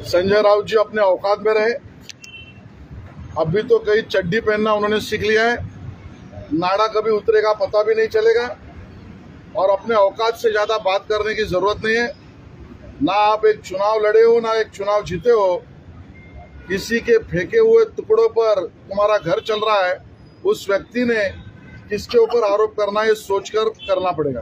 संजय राउत जी अपने औकात में रहे। अभी तो कई चड्डी पहनना उन्होंने सीख लिया है, नाड़ा कभी उतरेगा पता भी नहीं चलेगा, और अपने औकात से ज्यादा बात करने की जरूरत नहीं है। ना आप एक चुनाव लड़े हो, ना एक चुनाव जीते हो। किसी के फेंके हुए टुकड़ों पर तुम्हारा घर चल रहा है, उस व्यक्ति ने किसके ऊपर आरोप करना है, ये सोचकर करना पड़ेगा।